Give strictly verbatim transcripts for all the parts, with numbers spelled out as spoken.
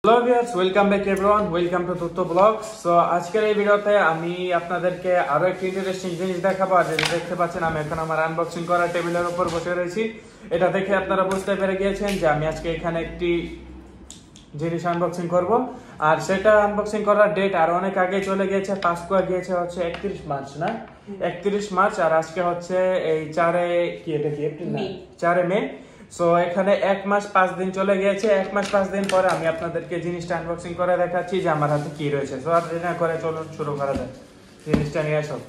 Hello viewers, welcome back everyone, welcome to Tutto blogs. So আজকের এই ভিডিওতে আমি আপনাদেরকে আরো একটি ইন্টারেস্টিং জিনিস দেখাবো। আর যেটা দেখতে পাচ্ছেন, আমি এখন আমার আনবক্সিং করা টেবিলের উপর বসে রয়েছি। এটা দেখে আপনারা বুঝতে পেরে গিয়েছেন যে আমি আজকে এখানে একটি জিনিস আনবক্সিং করব। আর সেটা আনবক্সিং করার ডেট আর অনেক আগে চলে গিয়েছে। পাঁচকুয়া গিয়েছে হচ্ছে একত্রিশ মার্চ, না একত্রিশ মার্চ, আর আজকে হচ্ছে এই চারে কি এটা কি এপ্রিল না চারে মে। সো এখানে এক মাস পাঁচ দিন চলে গিয়েছে। এক মাস পাঁচ দিন পরে আমি আপনাদেরকে জিনিসটা আনবক্সিং করে দেখাচ্ছি যে আমার হাতে কি রয়েছে। সো আর দেরি না করে চলুন শুরু করা যাক, জিনিসটা নিয়ে আসো।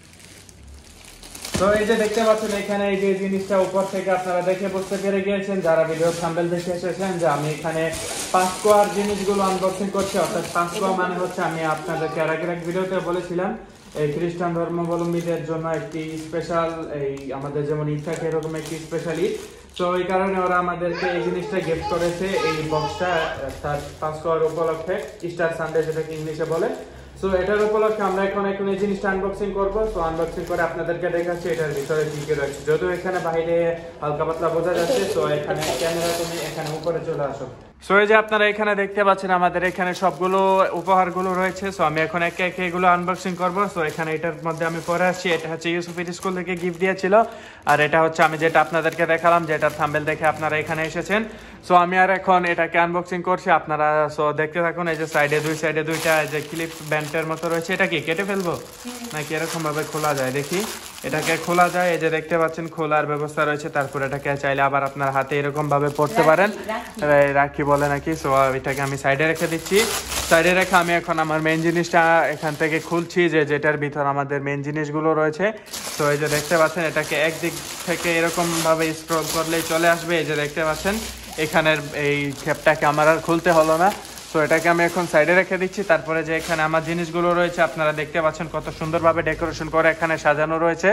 তো এই যে দেখতে পাচ্ছেন এখানে এই যে জিনিসটা উপর থেকে আপনারা দেখে বুঝতে পেরে গিয়েছেন, যারা ভিডিও থাম্বনেল দেখে এসেছেন, যে আমি এখানে পাঁচকুয়ার জিনিসগুলো আনবক্সিং করছি। অর্থাৎ পাঁচকুয়া মানে হচ্ছে, আমি আপনাদেরকে আর এক ভিডিওতে বলেছিলাম, এই খ্রিস্টান ধর্মাবলম্বীদের জন্য একটি স্পেশাল, এই আমাদের যেমন ঈদ থাকে এরকম একটি স্পেশাল ঈদ। তো এই কারণে ওরা আমাদেরকে এই জিনিসটা গিফট করেছে, এই বক্সটা, তার পাঁচকুয়ার উপলক্ষে, ইস্টার সানডে যেটাকে ইংলিশে বলে। সো এটার উপলক্ষে আমরা এখন এখন এই জিনিসটা আনবক্সিং করবো। সো আনবক্সিং করে আপনাদেরকে দেখাচ্ছি এটার ভিতরে কি কি রয়েছে। যদিও এখানে বাইরে হালকা পাতলা বোঝা যাচ্ছে। তো এখানে ক্যামেরা, তুমি এখানে উপরে চলে আসো। সো এই যে আপনারা এখানে দেখতে পাচ্ছেন আমাদের এখানে সবগুলো উপহারগুলো রয়েছে। সো আমি এখন একে একে এগুলো আনবক্সিং করবো। সো এখানে এটার মধ্যে আমি পরে আসছি, এটা হচ্ছে ইউসুফের স্কুল থেকে গিফট দিয়েছিল। আর এটা হচ্ছে আমি যেটা আপনাদেরকে দেখালাম, যেটার থাম্বনেল দেখে আপনারা এখানে এসেছেন। সো আমি আর এখন এটাকে আনবক্সিং করছি, আপনারা সো দেখতে থাকুন। এই যে সাইডে দুই সাইডে দুইটা যে ক্লিপ ব্যান্ডের মতো রয়েছে, এটা কি কেটে ফেলবো নাকি এরকম ভাবে খোলা যায়? দেখি, এটাকে খোলা যায়। এই যে দেখতে পাচ্ছেন খোলার ব্যবস্থা রয়েছে। তারপর এটাকে চাইলে আবার আপনার হাতে এরকম ভাবে পড়তে পারেন, রাখি বলে নাকি। সো এটাকে আমি সাইডে রেখে দিচ্ছি। সাইডে রেখে আমি এখন আমার মেন জিনিসটা এখান থেকে খুলছি, যে যেটার ভিতর আমাদের মেন জিনিসগুলো রয়েছে। তো এই যে দেখতে পাচ্ছেন, এটাকে একদিক থেকে এরকম ভাবে স্ক্রল করলেই চলে আসবে। এই যে দেখতে পাচ্ছেন এখানের এই ক্যাপটাকে আমার আর খুলতে হলো না। তো এটাকে আমি এখন সাইডে রেখে দিচ্ছি। তারপরে যে এখানে আমার জিনিসগুলো রয়েছে, আপনারা দেখতে পাচ্ছেন কত সুন্দরভাবে ডেকোরেশন করে এখানে সাজানো রয়েছে।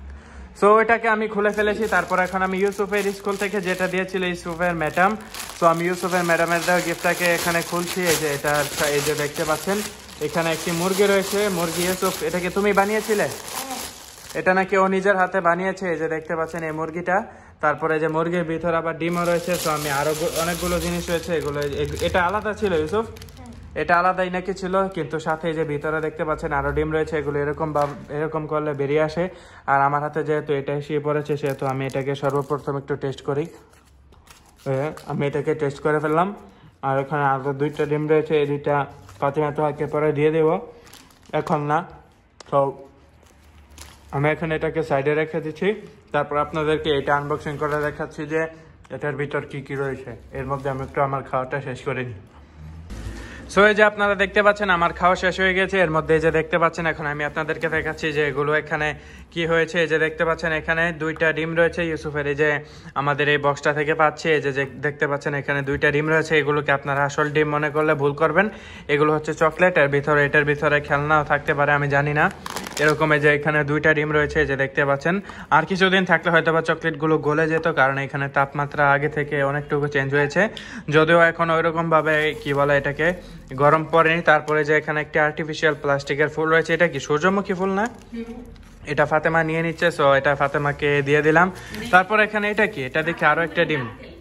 সো এটাকে আমি খুলে ফেলেছি। তারপর এখন আমি ইউসুফের স্কুল থেকে যেটা দিয়েছিল ইউসুফের ম্যাডাম, তো আমি ইউসুফের ম্যাডামের দেওয়া গিফটটাকে এখানে খুলছি। এই যে এটা, এই যে দেখতে পাচ্ছেন এখানে একটি মুরগি রয়েছে। মুরগি ইউসুফ, এটাকে তুমি বানিয়েছিলে? এটা নাকি ও নিজের হাতে বানিয়েছে। এই যে দেখতে পাচ্ছেন এই মুরগিটা। তারপরে যে মুরগির ভিতরে আবার ডিমও রয়েছে। তো আমি আরো অনেকগুলো জিনিস রয়েছে, এগুলো এটা আলাদা ছিল ইউসুফ, এটা আলাদাই নাকি ছিল, কিন্তু সাথে যে ভিতরে দেখতে পাচ্ছেন আরো ডিম রয়েছে। এগুলো এরকম এরকম করলে বেরিয়ে আসে। আর আমার হাতে যেহেতু এটা এসে পড়েছে, সেহেতু আমি এটাকে সর্বপ্রথম একটু টেস্ট করি। আমি এটাকে টেস্ট করে ফেললাম। আর এখানে আরো দুইটা ডিম রয়েছে, এই দুইটা ফাতিমা তোহাকে পরে দিয়ে দেবো, এখন না। তো আমি এখন এটাকে সাইডে রেখে দিচ্ছি। তারপর আপনাদেরকে এটা আনবক্সিং করে দেখাচ্ছি যে এটার ভিতর কি কি রয়েছে। এর মধ্যে আমি একটু আমার খাওয়াটা শেষ করে নিই। সো এই যে আপনারা দেখতে পাচ্ছেন আমার খাওয়া শেষ হয়ে গেছে। এর মধ্যে যে দেখতে পাচ্ছেন, এখন আমি আপনাদেরকে দেখাচ্ছি যে এগুলো এখানে কি হয়েছে। এই যে দেখতে পাচ্ছেন এখানে দুইটা ডিম রয়েছে ইউসুফের, এই যে আমাদের এই বক্সটা থেকে পাচ্ছি। এই যে দেখতে পাচ্ছেন এখানে দুইটা ডিম রয়েছে। এগুলোকে আপনারা আসল ডিম মনে করলে ভুল করবেন। এগুলো হচ্ছে চকলেট, এর ভিতরে এটার ভিতরে খেলনাও থাকতে পারে, আমি জানি না। এরকম এই যে এখানে দুইটা ডিম রয়েছে, এই যে দেখতে পাচ্ছেন। আর কিছুদিন থাকলে হয়তো বা চকলেটগুলো গলে যেত, কারণ এখানে তাপমাত্রা আগে থেকে অনেকটুকু চেঞ্জ হয়েছে। যদিও এখন ওইরকম ভাবে কি বলে এটাকে গরম পড়েনি। তারপরে যে এখানে একটা আর্টিফিশিয়াল প্লাস্টিকের ফুল রয়েছে, এটা কি সূর্যমুখী ফুল না? এটা ফাতেমা নিয়ে নিচ্ছে। সো এটা ফাতেমাকে দিয়ে দিলাম। তারপর এখানে এটা কি, এটা দেখি আরো একটা ডিম,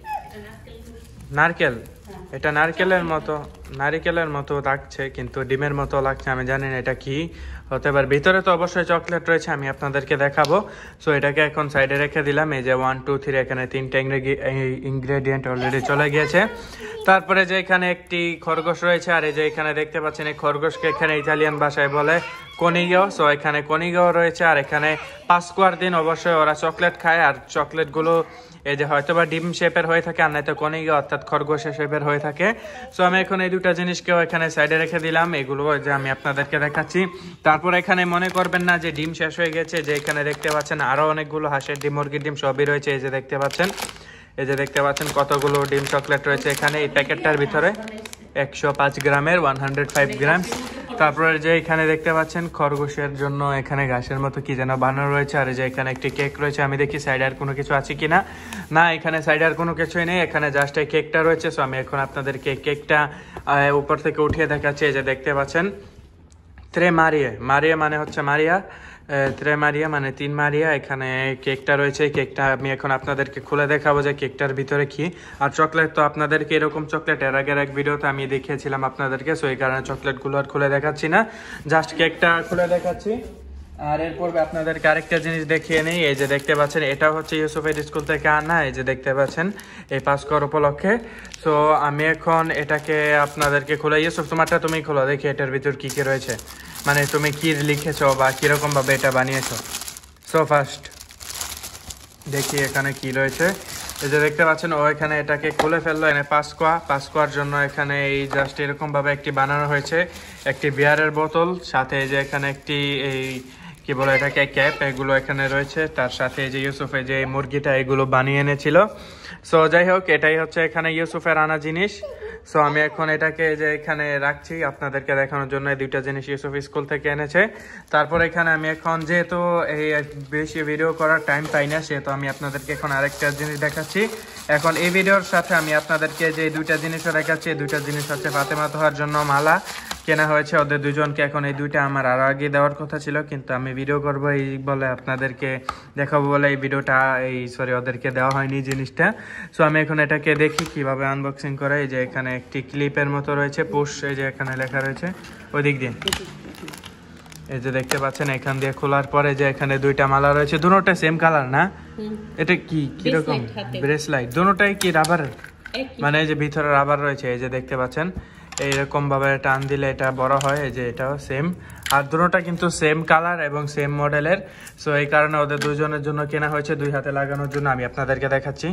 নারকেল। এটা নারকেলের মতো, নারিকেলের মতো লাগছে, কিন্তু ডিমের মতো লাগছে। আমি জানি না এটা কি হতে পারে। ভিতরে তো অবশ্যই চকলেট রয়েছে, আমি আপনাদেরকে দেখাবো। সো এটাকে এখন সাইডে রেখে দিলাম। এই যে ওয়ান টু থ্রি, এখানে তিনটা ইনগ্রেডিয়েন্ট অলরেডি চলে গিয়েছে। তারপরে যে এখানে একটি খরগোশ রয়েছে। আর এই যে এখানে দেখতে পাচ্ছেন এই খরগোশকে এখানে ইতালিয়ান ভাষায় বলে কনিগো। সো এখানে কনিগো রয়েছে। আর এখানে পাঁচকুয়ার দিন অবশ্যই ওরা চকলেট খায়। আর চকলেটগুলো এই যে হয়তো বা ডিম শেপের হয়ে থাকে, আর নয়তো কনিগো অর্থাৎ খরগোশের শেপের হয়ে থাকে। সো আমি এখন এই দুটা জিনিসকেও এখানে সাইডে রেখে দিলাম। এগুলো যে আমি আপনাদেরকে দেখাচ্ছি। তারপর এখানে মনে করবেন না যে ডিম শেষ হয়ে গেছে, যে এখানে দেখতে পাচ্ছেন আরো অনেকগুলো হাঁসের ডিম, মুরগির ডিম সবই রয়েছে। এই যে দেখতে পাচ্ছেন, এই যে দেখতে পাচ্ছেন কতগুলো ডিম চকলেট রয়েছে এখানে। এই প্যাকেটটার ভিতরে একশো পাঁচ গ্রামের ওয়ান হান্ড্রেড ফাইভ গ্রাম। তারপরে যে এখানে দেখতে পাচ্ছেন খরগোশের জন্য এখানে ঘাসের মতো কি যেন বানানো রয়েছে। আর যে এখানে একটি কেক রয়েছে। আমি দেখি সাইডে আর কোনো কিছু আছে কিনা। না, এখানে সাইডে আর কোনো কিছুই নেই, এখানে জাস্ট এই কেকটা রয়েছে। সো আমি এখন আপনাদেরকে কেকটা উপর থেকে উঠিয়ে দেখাচ্ছি। এই যে দেখতে পাচ্ছেন ত্রে মারিয়ে, মারিয়া মানে হচ্ছে মারিয়া। ত্রে মারিয়া মানে তিন মারিয়া। এখানে কেকটা রয়েছে, কেকটা আমি এখন আপনাদেরকে খুলে দেখাবো যে কেকটার ভিতরে কি। আর চকলেট তো আপনাদেরকে এরকম চকলেট এর আগের এক ভিডিওতে আমি দেখিয়েছিলাম আপনাদেরকে, সো এই কারণে চকলেটগুলো আর খুলে দেখাচ্ছি না, জাস্ট কেকটা খুলে দেখাচ্ছি। আর এরপর আপনাদেরকে আরেকটা জিনিস দেখিয়ে নেই। এই যে দেখতে পাচ্ছেন এটা হচ্ছে ইউসুফের স্কুল থেকে আনা, এই যে দেখতে পাচ্ছেন এই পাসকর উপলক্ষে। সো আমি এখন এটাকে আপনাদেরকে খুলে, ইউসুফ তোমারটা তুমি খোলো দেখি এটার ভিতর কি কি রয়েছে, মানে তুমি কি লিখেছো বা কিরকম ভাবে এটা বানিয়েছো। সো ফার্স্ট দেখি এখানে কি রয়েছে। এই যে দেখতে পাচ্ছেন ও এখানে এটাকে খুলে ফেললো, এখানে পাসকোয়া, পাসকোয়ার জন্য এখানে এই জাস্ট এরকম ভাবে একটি বানানো হয়েছে, একটি বিয়ারের বোতল, সাথে এই যে এখানে একটি এই কি বলে এটাকে ক্যাপ, এগুলো এখানে রয়েছে, তার সাথে যে ইউসুফে যে মুরগিটা এগুলো বানিয়ে এনেছিল। সো যাই হোক এটাই হচ্ছে এখানে ইউসুফের আনা জিনিস। সো আমি এখন এটাকে যে এখানে রাখছি আপনাদেরকে দেখানোর জন্য, এই দুইটা জিনিস ইউসুফ স্কুল থেকে এনেছে। তারপর এখানে আমি এখন যেহেতু এই বেশি ভিডিও করার টাইম পাই না, সেহেতু আমি আপনাদেরকে এখন আরেকটা জিনিস দেখাচ্ছি। এখন এই ভিডিওর সাথে আমি আপনাদেরকে যে দুইটা জিনিসও দেখাচ্ছি, এই দুইটা জিনিস হচ্ছে ফাতেমা তোহার জন্য মালা কেনা হয়েছে ওদের দুজনকে। এখন এই দুইটা আমার আরো আগে দেওয়ার কথা ছিল, কিন্তু আমি ভিডিও করবো এই বলে আপনাদেরকে দেখাবো বলে এই ভিডিওটা এই সরি ওদেরকে দেওয়া হয়নি জিনিসটা। সো আমি এখন এটাকে দেখি কিভাবে আনবক্সিং করে। এই যে এখানে একটি ক্লিপের মতো রয়েছে, পুশ, এই যে এখানে লেখা রয়েছে ওই দিক দিয়ে, এই যে দেখতে পাচ্ছেন এখান দিয়ে খোলার পরে যে এখানে দুইটা মালা রয়েছে, দুটোটা সেম কালার না? এটা কি কিরকম ব্রেসলাইট? দুটোটাই কি রাবারের? মানে এই যে ভিতরে রাবার রয়েছে, এই যে দেখতে পাচ্ছেন এইরকম ভাবে টান দিলে এটা বড় হয়, এই যে এটাও সেম। আর দুটোটা কিন্তু সেম কালার এবং সেম মডেলের। সো এই কারণে ওদের দুজনের জন্য কেনা হয়েছে, দুই হাতে লাগানোর জন্য। আমি আপনাদেরকে দেখাচ্ছি।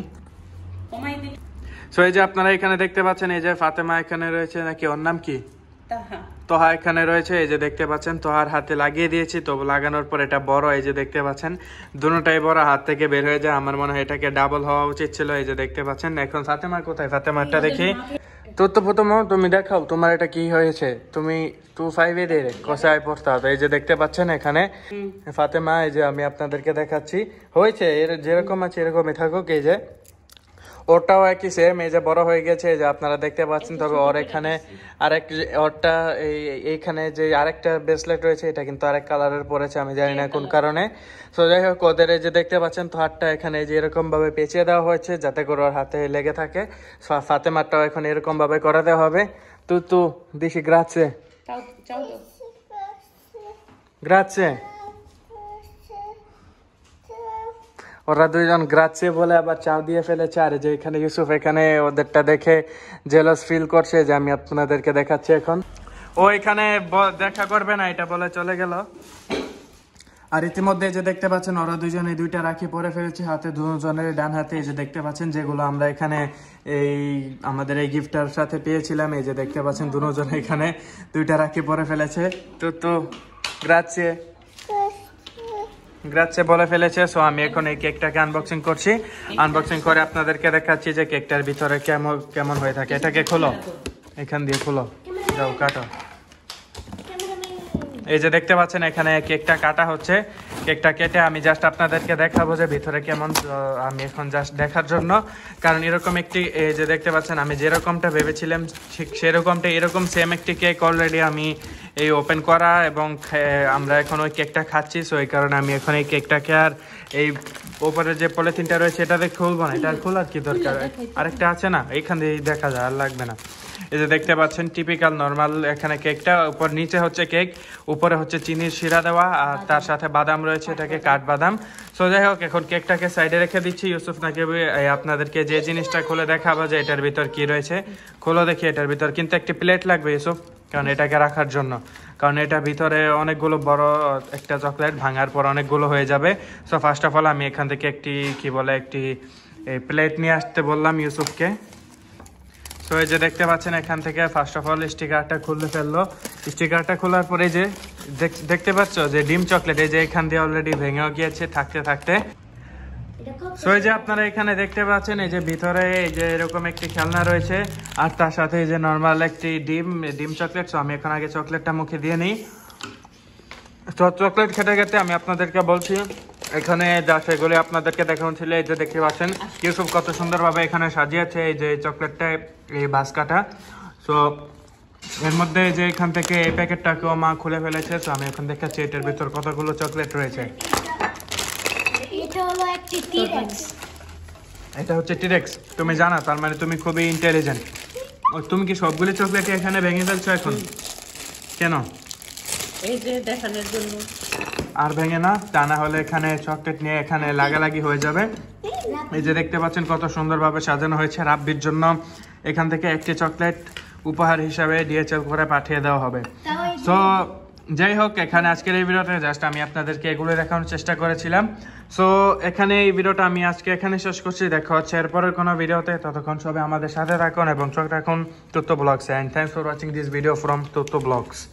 সো এই যে আপনারা এখানে দেখতে পাচ্ছেন এই যে ফাতেমা এখানে রয়েছে, নাকি ওর নাম কি, তোহা এখানে রয়েছে, এই যে দেখতে পাচ্ছেন তোহার হাতে লাগিয়ে দিয়েছি। তো লাগানোর পর এটা বড়, এই যে দেখতে পাচ্ছেন দুটোটাই বড়, হাত থেকে বের হয়ে যায়। আমার মনে হয় এটাকে ডাবল হওয়া উচিত ছিল। এই যে দেখতে পাচ্ছেন এখন ফাতেমা কোথায়, ফাতেমাটা দেখি তো। তো প্রথম তুমি দেখাও তোমার এটা কি হয়েছে, তুমি টু ফাইভে দিয়ে কোথায় পড়তে হবে। এই যে দেখতে পাচ্ছেন এখানে ফাতেমা, এই যে আমি আপনাদেরকে দেখাচ্ছি হয়েছে, এর যেরকম আছে এরকমই থাকুক। এই যে ওরটাও একই সেম, এই যে বড় হয়ে গেছে, এই যে আপনারা দেখতে পাচ্ছেন। তবে ওর এখানে আরেক ওরটা এই এইখানে যে আরেকটা ব্রেসলেট রয়েছে, এটা কিন্তু আরেক কালারের পড়েছে, আমি জানি না কোন কারণে। তো যাই হোক ওদের এই যে দেখতে পাচ্ছেন তো হাতটা এখানে যে এরকম ভাবে পেঁচিয়ে দেওয়া হয়েছে যাতে করে ওর হাতে লেগে থাকে। ফাতেমারটাও এখন এরকম ভাবে করে দেওয়া হবে। তু তু দিশি গ্রাচ্ছে গ্রাচ্ছে ওরা দুইজন গ্রাচ্ছে বলে আবার চাও দিয়ে ফেলেছে। আর যে এখানে ইউসুফ এখানে ওদেরটা দেখে জেলাস ফিল করছে, যে আমি আপনাদেরকে দেখাচ্ছি এখন। ও এখানে দেখা করবে না এটা বলে চলে গেল। আর ইতিমধ্যে যে দেখতে পাচ্ছেন ওরা দুইজনে দুইটা রাখি পরে ফেলেছে হাতে, দুজনের ডান হাতে। এই যে দেখতে পাচ্ছেন যেগুলো আমরা এখানে এই আমাদের এই গিফটার সাথে পেয়েছিলাম, এই যে দেখতে পাচ্ছেন দুজন এখানে দুইটা রাখি পরে ফেলেছে। তো তো গ্রাচ্ছে গ্রাচ্ছে বলে ফেলেছে। সো আমি এখন এই কেকটাকে আনবক্সিং করছি, আনবক্সিং করে আপনাদেরকে দেখাচ্ছি যে কেকটার ভিতরে কেমন কেমন হয়ে থাকে। এটাকে খোলো, এখান দিয়ে খোলো, যাও কাটো। এই যে দেখতে পাচ্ছেন এখানে কেকটা কাটা হচ্ছে, কেকটা কেটে আমি জাস্ট আপনাদেরকে দেখাবো যে ভিতরে কেমন। আমি এখন জাস্ট দেখার জন্য, কারণ এরকম একটি এই যে দেখতে পাচ্ছেন আমি যেরকমটা ভেবেছিলাম ঠিক সেরকমটা এরকম সেম একটি কেক অলরেডি আমি এই ওপেন করা এবং আমরা এখন ওই কেকটা খাচ্ছি। সো এই কারণে আমি এখন এই কেকটাকে আর এই উপরের যে পলিথিনটা রয়েছে এটাতে খুলবো না, এটা আর খোলার কি দরকার, আরেকটা আছে না এইখান দিয়ে দেখা যায়, আর লাগবে না। এই যে দেখতে পাচ্ছেন টিপিক্যাল নর্মাল এখানে কেকটা, উপর নিচে হচ্ছে কেক, উপরে হচ্ছে চিনির শিরা দেওয়া, আর তার সাথে বাদাম রয়েছে, এটাকে কাঠবাদাম। সো যাই হোক এখন কেকটাকে সাইডে রেখে দিচ্ছি। ইউসুফ নাকি আপনাদেরকে যে জিনিসটা খুলে দেখাবো যে এটার ভিতর কি রয়েছে, খোলো দেখি এটার ভিতর। কিন্তু একটি প্লেট লাগবে ইউসুফ, কারণ এটাকে রাখার জন্য, কারণ এটা ভিতরে অনেকগুলো বড় একটা চকলেট ভাঙার পর অনেকগুলো হয়ে যাবে। সো ফার্স্ট অফ অল আমি এখান থেকে একটি কি বলে একটি প্লেট নিয়ে আসতে বললাম ইউসুফকে। সো এই যে দেখতে পাচ্ছেন এখান থেকে ফার্স্ট অফ অল স্টিকারটা খুলে ফেললো। স্টিকারটা খোলার পরে যে দেখতে পাচ্ছ যে ডিম চকলেট, এই যে এখান দিয়ে অলরেডি ভেঙেও গিয়েছে থাকতে থাকতে। সো এই যে আপনারা এখানে দেখতে পাচ্ছেন এই যে ভিতরে এই যে এরকম একটি খেলনা রয়েছে, আর তার সাথে এই যে নর্মাল একটি ডিম ডিম চকলেট। সো আমি এখন আগে চকলেটটা মুখে দিয়ে নিই। তো চকলেট খেতে খেতে আমি আপনাদেরকে বলছি এখানে যা সেগুলি আপনাদেরকে দেখানো ছিল। এই যে দেখতে পাচ্ছেন ইউসুফ কত সুন্দরভাবে এখানে সাজিয়েছে এই যে চকলেটটা এই বাস্কাটা। সো এর মধ্যে যে এখান থেকে এই প্যাকেটটাকেও মা খুলে ফেলেছে, তো আমি এখন দেখাচ্ছি এটার ভিতর কতগুলো চকলেট রয়েছে। এটা হলো একটি টি-রেক্স। এটা হচ্ছে টিরেক্স, তুমি জানো, তার মানে তুমি খুবই ইন্টেলিজেন্ট। ও তুমি কি সবগুলো চকলেট এখানে ভেঙে ফেলছো এখন? কেন? এই যে দেখানোর জন্য। আর ভেঙে না, তা না হলে এখানে চকলেট নিয়ে এখানে লাগালাগি হয়ে যাবে। এই যে দেখতে পাচ্ছেন কত সুন্দরভাবে সাজানো হয়েছে। রাব্বির জন্য এখান থেকে একটি চকলেট উপহার হিসাবে ডিএচএল করে পাঠিয়ে দেওয়া হবে। সো যাই হোক, এখানে আজকের এই ভিডিওটা জাস্ট আমি আপনাদেরকে এগুলো দেখানোর চেষ্টা করেছিলাম। সো এখানে এই ভিডিওটা আমি আজকে এখানে শেষ করছি। দেখা হচ্ছে এরপরের কোনো ভিডিওতে, ততক্ষণ সবাই আমাদের সাথে থাকুন এবং চোখ রাখুন Tathya blogs. And thanks for watching this video from Tathya blogs.